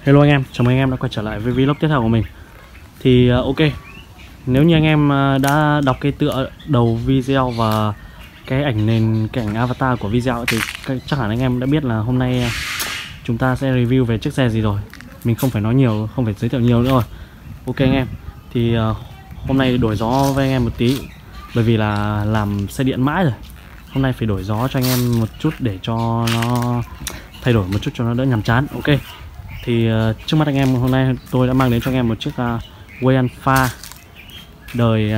Hello anh em, chào mừng anh em đã quay trở lại với vlog tiếp theo của mình. Thì ok, nếu như anh em đã đọc cái tựa đầu video và cái ảnh nền, cái ảnh avatar của video thì chắc hẳn anh em đã biết là hôm nay chúng ta sẽ review về chiếc xe gì rồi. Mình không phải nói nhiều, không phải giới thiệu nhiều nữa rồi. Ok anh em, thì hôm nay đổi gió với anh em một tí, bởi vì là làm xe điện mãi rồi. Hôm nay phải đổi gió cho anh em một chút để cho nó thay đổi một chút cho nó đỡ nhàm chán. Ok, thì trước mắt anh em hôm nay tôi đã mang đến cho anh em một chiếc Way Alpha đời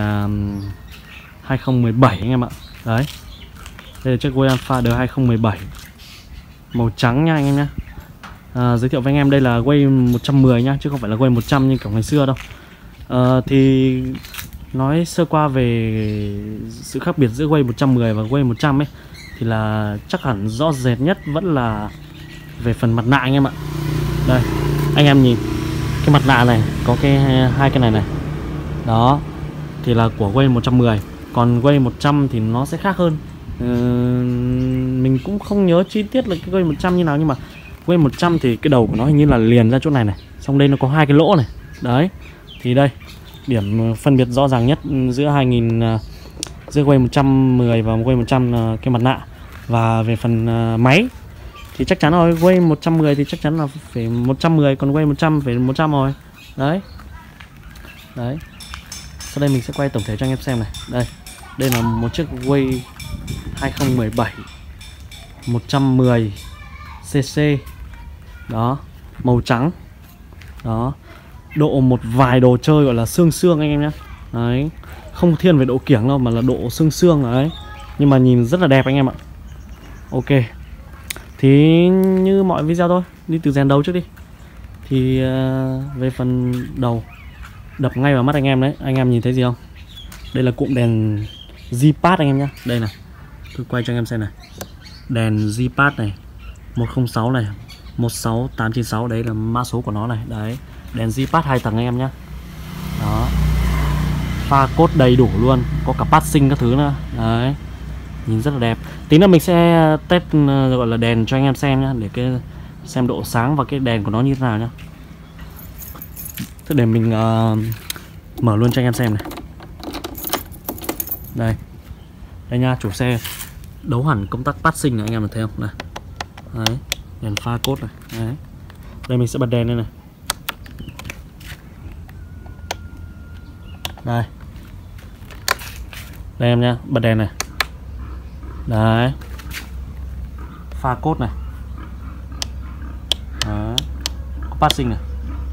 2017 anh em ạ. Đấy, đây là chiếc Way Alpha đời 2017 màu trắng nha anh em nhé. Giới thiệu với anh em đây là Way 110 nhá, chứ không phải là Way 100 như kiểu ngày xưa đâu. Thì nói sơ qua về sự khác biệt giữa Way 110 và Way 100 ấy, thì là chắc hẳn rõ rệt nhất vẫn là về phần mặt nạ anh em ạ. Đây, anh em nhìn cái mặt nạ này có cái hai cái này này. Đó, thì là của Way 110. Còn Way 100 thì nó sẽ khác hơn. Mình cũng không nhớ chi tiết là cái Way 100 như nào, nhưng mà Way 100 thì cái đầu của nó hình như là liền ra chỗ này này. Xong đây nó có hai cái lỗ này. Đấy, thì đây điểm phân biệt rõ ràng nhất giữa giữa Way 110 và Way 100 là cái mặt nạ. Và về phần máy thì chắc chắn rồi, Way 110 thì chắc chắn là phải 110, còn Way 100 phải 100 rồi. Đấy. Đấy. Sau đây mình sẽ quay tổng thể cho anh em xem này. Đây là một chiếc Way 2017 110 cc. Đó, màu trắng. Đó. Độ một vài đồ chơi gọi là xương xương anh em nhé. Đấy, không thiên về độ kiểng đâu mà là độ xương xương đấy. Nhưng mà nhìn rất là đẹp anh em ạ. Ok, thì như mọi video thôi, đi từ dàn đầu trước đi. Thì về phần đầu, đập ngay vào mắt anh em đấy. Anh em nhìn thấy gì không? Đây là cụm đèn G-Pass anh em nhé. Đây này, tôi quay cho anh em xem này. Đèn G-Pass này 106 này, 16896, đấy là mã số của nó này. Đấy, đèn G-Pass 2 tầng anh em nhé. Đó, pha cốt đầy đủ luôn, có cả passing các thứ nữa. Đấy, nhìn rất là đẹp. Tí nữa mình sẽ test gọi là đèn cho anh em xem nhá, để xem độ sáng và cái đèn của nó như thế nào nhá. Thế để mình mở luôn cho anh em xem này. Đây nha, chủ xe đấu hẳn công tắc passing này, anh em thấy không này. Đấy, đèn pha cốt này. Đấy, đây mình sẽ bật đèn lên này. Đây em nhá, bật đèn này. Đấy, pha cốt này. Đó, có passing này.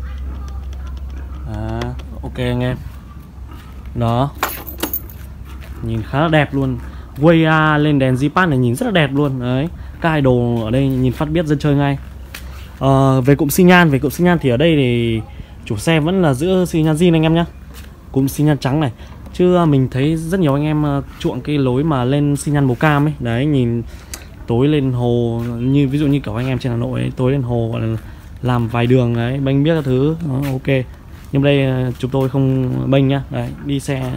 Đó, ok anh em. Đó, nhìn khá là đẹp luôn. Way lên đèn G-Pass này nhìn rất là đẹp luôn. Đấy, các idol ở đây nhìn phát biết dân chơi ngay. Về cụm xi nhan thì ở đây thì chủ xe vẫn là giữ xi nhan zin anh em nhé. Cụm xi nhan trắng này. Chứ mình thấy rất nhiều anh em chuộng cái lối mà lên xi nhan màu cam ấy. Đấy, nhìn tối lên hồ, như ví dụ như kiểu anh em trên Hà Nội ấy, tối lên hồ gọi là làm vài đường đấy, bênh biết các thứ. Đó, ok. Nhưng đây chúng tôi không bênh nhá. Đấy, đi xe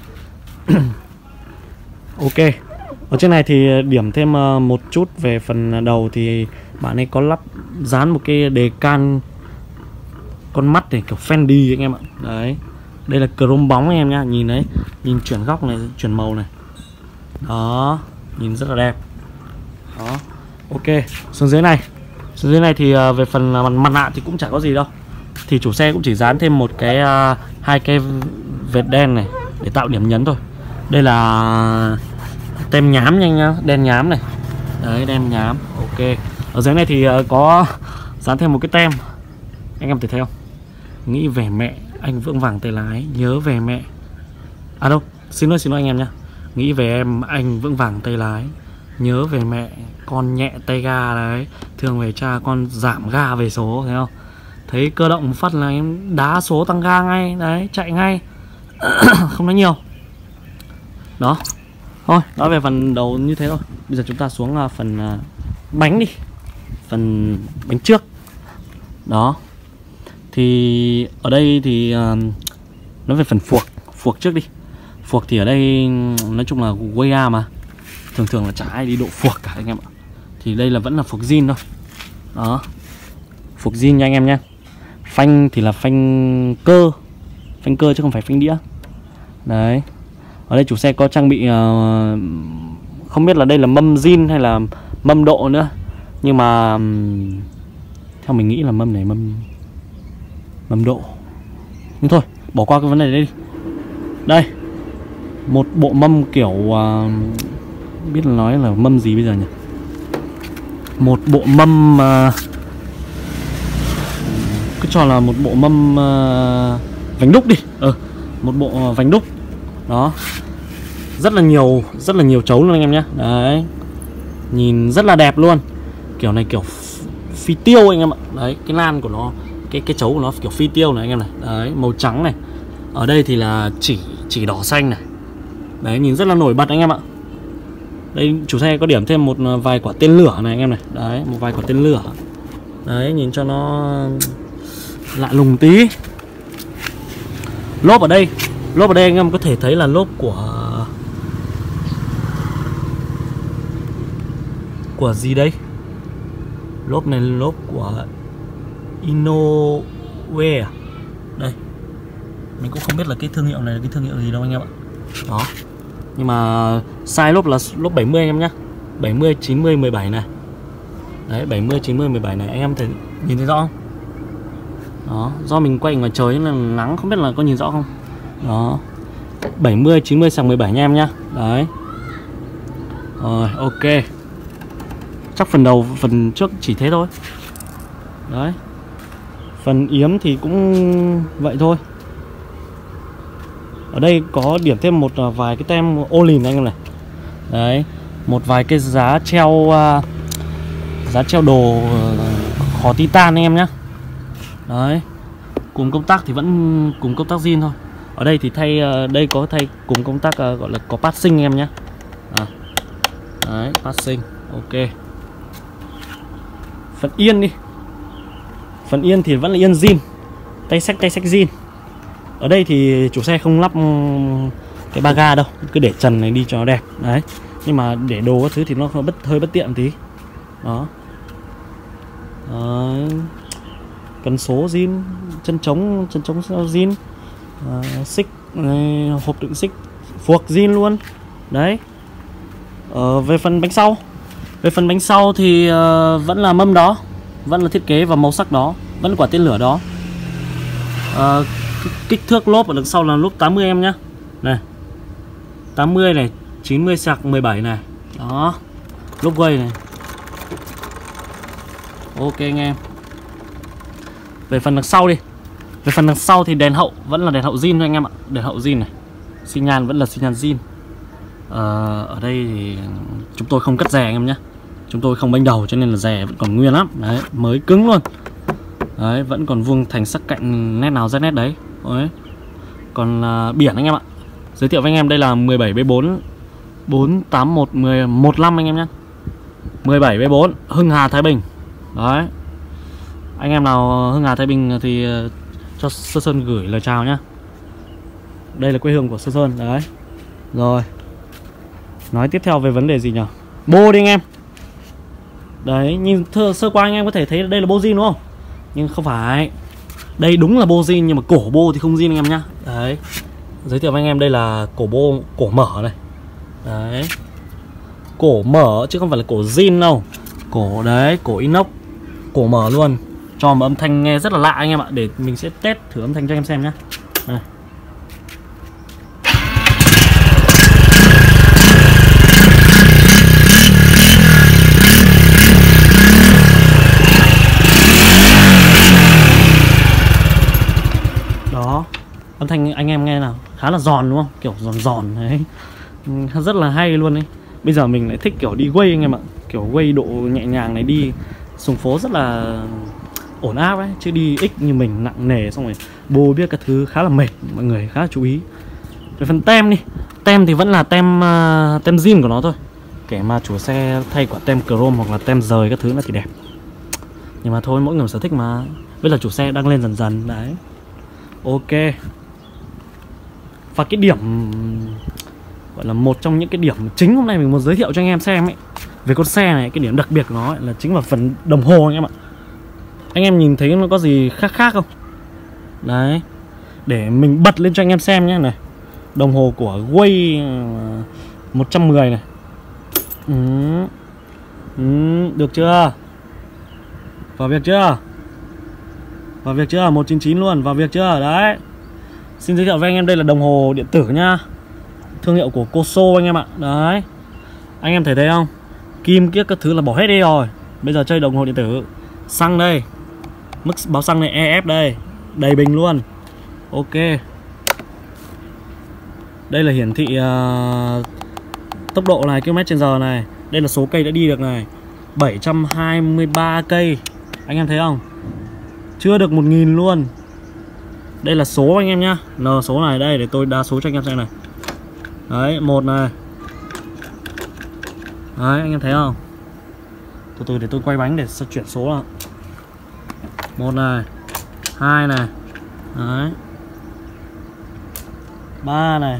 ok. Ở trên này thì điểm thêm một chút về phần đầu thì bạn ấy có dán một cái đề can con mắt này kiểu Fendi anh em ạ. Đấy, đây là chrome bóng anh em nhá, nhìn đấy, nhìn chuyển góc này, chuyển màu này. Đó, nhìn rất là đẹp. Đó, ok. Xuống dưới này thì về phần mặt nạ thì cũng chả có gì đâu. Thì chủ xe cũng chỉ dán thêm một cái hai cái vệt đen này để tạo điểm nhấn thôi. Đây là tem nhám nha anh nhá, đen nhám này. Đấy, đen nhám. Ok. Ở dưới này thì có dán thêm một cái tem. Anh em thấy không? Nghĩ về mẹ, anh vững vàng tay lái, nhớ về mẹ. À đâu, xin lỗi anh em nhá. Nghĩ về em, anh vững vàng tay lái, nhớ về mẹ, con nhẹ tay ga đấy, thương về cha, con giảm ga về số, thấy không? Thấy cơ động một phát là em đá số tăng ga ngay, đấy, chạy ngay. Không nói nhiều. Đó. Thôi, nói về phần đầu như thế thôi. Bây giờ chúng ta xuống phần bánh đi. Phần bánh trước. Đó. Thì ở đây thì nói về phần phuộc trước đi. Phuộc thì ở đây nói chung là Way mà thường là chả ai đi độ phuộc cả anh em ạ. Thì đây là vẫn là phuộc zin thôi. Đó, phuộc zin nha anh em nhé. Phanh thì là phanh cơ chứ không phải phanh đĩa. Đấy. Ở đây chủ xe có trang bị không biết là đây là mâm zin hay là mâm độ nữa, nhưng mà theo mình nghĩ là mâm này mâm độ. Nhưng thôi, bỏ qua cái vấn đề này đi. Đây, một bộ mâm kiểu biết là nói là mâm gì bây giờ nhỉ? Một bộ mâm cứ cho là một bộ mâm vành đúc đi. Một bộ vành đúc. Đó. Rất là nhiều chấu luôn anh em nhé. Đấy. Nhìn rất là đẹp luôn. Kiểu này kiểu phi tiêu anh em ạ. Đấy, cái lan của nó, cái chấu của nó kiểu phi tiêu này anh em này. Đấy, màu trắng này. Ở đây thì là chỉ đỏ xanh này. Đấy, nhìn rất là nổi bật anh em ạ. Đây chủ xe có điểm thêm một vài quả tên lửa này anh em này. Đấy, một vài quả tên lửa. Đấy, nhìn cho nó lạ lùng tí. Lốp ở đây anh em có thể thấy là lốp của gì đây? Lốp này lốp của Inoue à? Đây. Mình cũng không biết là cái thương hiệu này là cái thương hiệu gì đâu anh em ạ. Đó. Nhưng mà size lốp là lốp 70 anh em nhá. 70, 90, 17 này. Đấy, 70, 90, 17 này. Anh em thấy nhìn thấy rõ không? Đó, do mình quay ngoài trời nên là nắng không biết là có nhìn rõ không. Đó. 70, 90 sang 17 nha em nhá. Đấy. Rồi, ok. Chắc phần đầu, phần trước chỉ thế thôi. Đấy. Phần yếm thì cũng vậy thôi. Ở đây có điểm thêm một vài cái tem Olin anh em này. Đấy. Một vài cái giá treo đồ khỏ titan anh em nhá. Đấy. Cùm công tắc thì vẫn cùm công tắc zin thôi. Ở đây thì đây có thay cùm công tắc gọi là có passing anh em nhá. Đấy, passing. Ok. Phần yên đi. Phần yên thì vẫn là yên zin. Tay sách zin. Ở đây thì chủ xe không lắp cái ba ga đâu, cứ để trần này đi cho nó đẹp. Đấy. Nhưng mà để đồ các thứ thì nó hơi bất tiện tí. Đó. Cần số zin, chân trống zin, xích, hộp đựng xích phuộc zin luôn. Đấy. Về phần bánh sau thì vẫn là mâm đó, vẫn là thiết kế và màu sắc đó, vẫn quả tên lửa đó. Kích thước lốp ở đằng sau là lốp 80 em nhá. Này. 80 này, 90 sạc 17 này. Đó. Lốp quay này. Ok anh em. Về phần đằng sau đi. Về phần đằng sau thì đèn hậu vẫn là đèn hậu zin thôi anh em ạ. Đèn hậu zin này. Xi nhan vẫn là xi nhan zin. Ở đây thì chúng tôi không cắt rè anh em nhé. Chúng tôi không banh đầu cho nên là rè vẫn còn nguyên lắm. Đấy, mới cứng luôn. Đấy, vẫn còn vuông thành sắc cạnh nét nào ra nét đấy. Đấy. Còn biển anh em ạ. Giới thiệu với anh em đây là 17B4 48115 anh em nhé. 17B4 Hưng Hà Thái Bình. Đấy. Anh em nào Hưng Hà Thái Bình thì cho Sơn Sơn gửi lời chào nhá. Đây là quê hương của Sơn Sơn. Đấy. Rồi. Nói tiếp theo về vấn đề gì nhỉ? Bô đi anh em. Đấy, nhìn sơ qua anh em có thể thấy đây là bô zin đúng không? Nhưng không phải. Đây đúng là bô zin nhưng mà cổ bô thì không zin anh em nhá. Đấy. Giới thiệu với anh em đây là cổ mở này. Đấy. Cổ mở chứ không phải là cổ zin đâu. Cổ đấy, cổ inox. Cổ mở luôn. Cho một âm thanh nghe rất là lạ anh em ạ. Để mình sẽ test thử âm thanh cho anh em xem nhé. Đây. Đó. Âm thanh anh em nghe nào. Khá là giòn đúng không? Kiểu giòn đấy. Rất là hay luôn đấy. Bây giờ mình lại thích kiểu đi quay anh em ạ. Kiểu quay độ nhẹ nhàng này, đi xuống phố rất là ổn áp ấy. Chứ đi X như mình nặng nề xong rồi bô biết các thứ khá là mệt. Mọi người khá là chú ý. Về phần tem đi. Tem thì vẫn là tem zin của nó thôi. Kể mà chủ xe thay quả tem chrome hoặc là tem rời các thứ nó thì đẹp. Nhưng mà thôi, mỗi người sở thích mà. Bây giờ chủ xe đang lên dần dần. Đấy. Ok. Và cái điểm gọi là một trong những cái điểm chính hôm nay mình muốn giới thiệu cho anh em xem ấy, về con xe này, cái điểm đặc biệt của nó ấy, là chính là phần đồng hồ anh em ạ. Anh em nhìn thấy nó có gì khác không? Đấy, để mình bật lên cho anh em xem nhé. Này, đồng hồ của Way 110 này. Được chưa? Vào việc chưa? Vào việc chưa? 199 luôn, vào việc chưa? Đấy. Xin giới thiệu với anh em đây là đồng hồ điện tử nhá. Thương hiệu của Coso anh em ạ. Đấy. Anh em thấy không? Kim kiếc các thứ là bỏ hết đi rồi. Bây giờ chơi đồng hồ điện tử. Xăng đây. Mức báo xăng này EF đây. Đầy bình luôn. Ok. Đây là hiển thị tốc độ này, km/h này. Đây là số cây đã đi được này, 723 cây. Anh em thấy không? Chưa được 1000 luôn. Đây là số anh em nhá. N số này đây, để tôi đa số cho anh em xem này. Đấy, 1 này. Đấy, anh em thấy không? Từ từ để tôi quay bánh để chuyển số nào. 1 này, 2 này. Đấy. 3 này.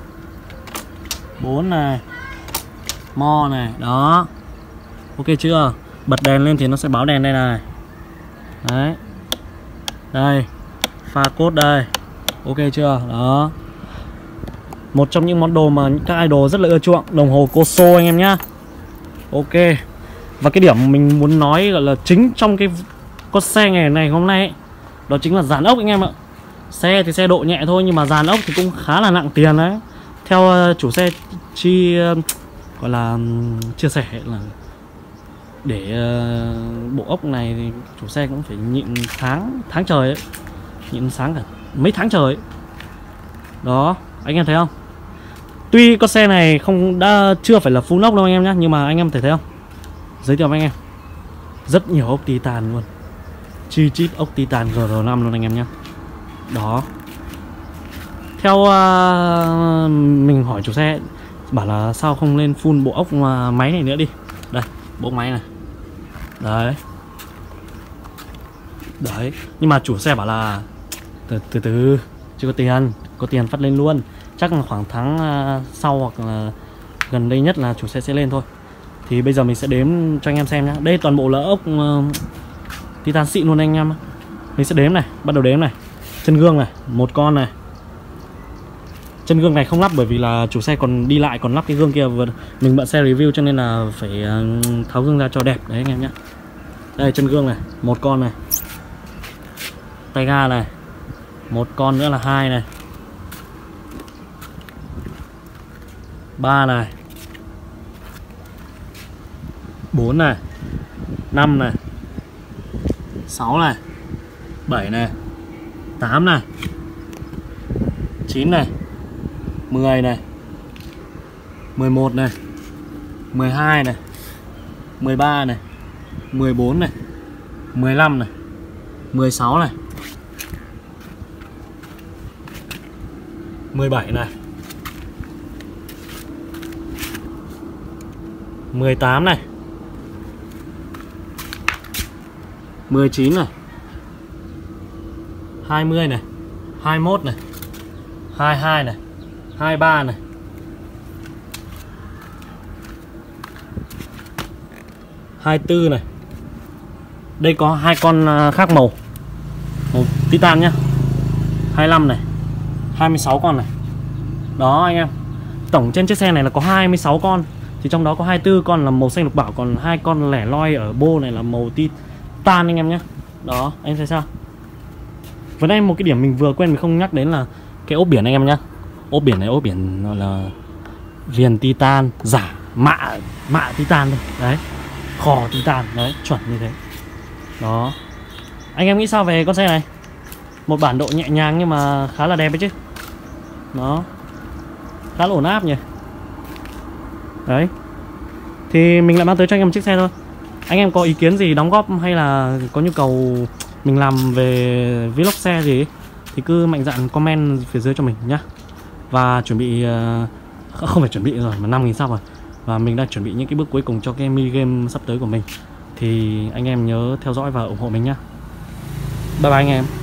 4 này. Mo này, đó. Ok chưa? Bật đèn lên thì nó sẽ báo đèn đây này. Đấy. Đây. Pha code đây. Ok chưa? Đó. Một trong những món đồ mà các idol rất là ưa chuộng, đồng hồ Coso anh em nhá. Ok. Và cái điểm mình muốn nói gọi là chính trong cái con xe ngày này hôm nay ấy, đó chính là dàn ốc anh em ạ. Xe thì xe độ nhẹ thôi, nhưng mà dàn ốc thì cũng khá là nặng tiền đấy. Theo chủ xe gọi là chia sẻ là để bộ ốc này thì chủ xe cũng phải nhịn tháng trời ấy, nhịn sáng cả mấy tháng trời ấy. Đó, anh em thấy không? Tuy con xe này chưa phải là full ốc đâu anh em nhé, nhưng mà anh em thấy không? Giới thiệu với anh em, rất nhiều ốc titan luôn, chi chít ốc titan GR5 luôn anh em nhé. Đó. Theo mình hỏi chủ xe, bảo là sao không lên full bộ ốc máy này nữa đi. Đây, bộ máy này. Đấy. Đấy. Nhưng mà chủ xe bảo là từ từ, chưa có tiền phát lên luôn. Chắc là khoảng tháng sau hoặc là gần đây nhất là chủ xe sẽ lên thôi. Thì bây giờ mình sẽ đếm cho anh em xem nhá. Đây toàn bộ là ốc titan xịn luôn anh em. Mình sẽ đếm này, bắt đầu đếm này. Chân gương này, 1 con này. Chân gương này không lắp bởi vì là chủ xe còn đi lại còn lắp cái gương kia. Mình bận xe review cho nên là phải tháo gương ra cho đẹp đấy anh em nhé. Đây chân gương này, 1 con này. Tay ga này, 1 con nữa là 2 này. 3 này. 4 này. 5 này. 6 này. 7 này. 8 này. 9 này. 10 này. 11 này. 12 này. 13 này. 14 này. 15 này. 16 này. 17 này. 18 này. 19 này. 20 này. 21 này. 22 này. 23 này. 24 này. Đây có 2 con khác màu titan nhá. 25 này. 26 con này. Đó anh em. Tổng trên chiếc xe này là có 26 con. Thì trong đó có 24 con là màu xanh lục bảo, còn 2 con lẻ loi ở bô này là màu titan anh em nhé. Đó, anh thấy sao? Vừa nãy một cái điểm mình vừa quên mình không nhắc đến là cái ốp biển anh em nhé. Ốp biển này ốp biển là viền titan, giả mạ titan thôi. Đấy, khò titan, đấy, chuẩn như thế. Đó. Anh em nghĩ sao về con xe này? Một bản độ nhẹ nhàng nhưng mà khá là đẹp đấy chứ. Đó. Khá là ổn áp nhỉ. Đấy. Thì mình lại mang tới cho anh em một chiếc xe thôi. Anh em có ý kiến gì đóng góp hay là có nhu cầu mình làm về vlog xe gì ấy, thì cứ mạnh dạn comment phía dưới cho mình nhá. Và chuẩn bị không phải chuẩn bị rồi mà 5.000 sub rồi. Và mình đang chuẩn bị những cái bước cuối cùng cho cái mini game sắp tới của mình. Thì anh em nhớ theo dõi và ủng hộ mình nhá. Bye bye anh em.